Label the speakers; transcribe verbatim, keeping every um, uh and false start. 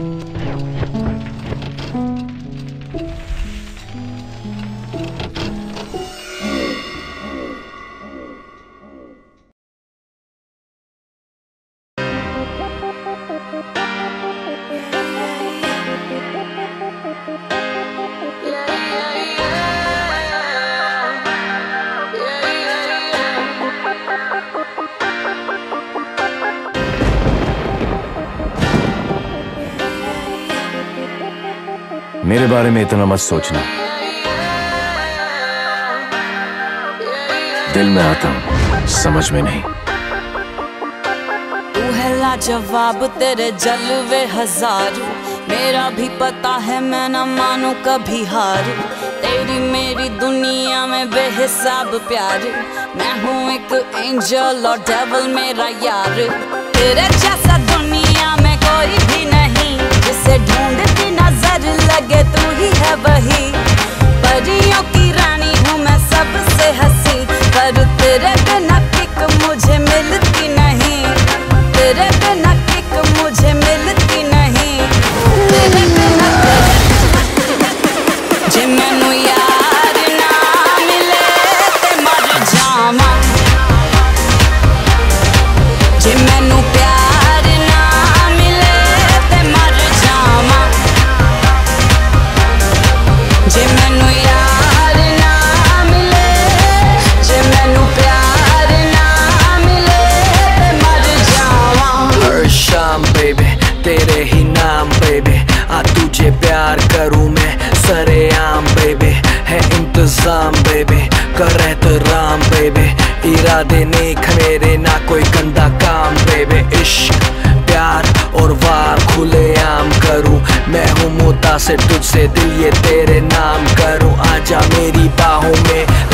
Speaker 1: मेरे बारे में इतना मत सोचना, दिल में आता हूं, समझ में नहीं।
Speaker 2: तू है लाजवाब, तेरे जलवे हजार, मेरा भी पता है मैं न मानू कभी हार। तेरी मेरी दुनिया में बेहिसाब प्यार, मैं हूँ एक एंजल और डेविल मेरा यार। तेरे जैसा दुनिया में कोई भी नहीं, जिसे ढूंढती नजर लगे तू ही है वही। परियों की रानी हूँ मैं सबसे हंसी, पर तेरे बिना किक मुझे मिलती नहीं। तेरे बिना किक मुझे मिलती नहीं। तेरे बिना जे मैनू यार ना मिले ते मर जावां, जे मैनू प्यार ना मिले ते मर जावां, जे मैनू यार ना मिले, जे मैनू प्यार ना मिले ते मर जावां।
Speaker 3: हर शाम बेबी तेरे ही नाम बेबी, आ तुझे प्यार करूं मैं सरेआम बेबी। है इंतजाम बेबी, कर एहतराम बेबी, इरादे नेक मेरे ना कोई गंदा काम बेबी। इश्क प्यार और वार खुले आम करूं, मैं हूँ मुतासिर तुझसे दिल ये तेरे नाम करूं। आजा मेरी बाहों में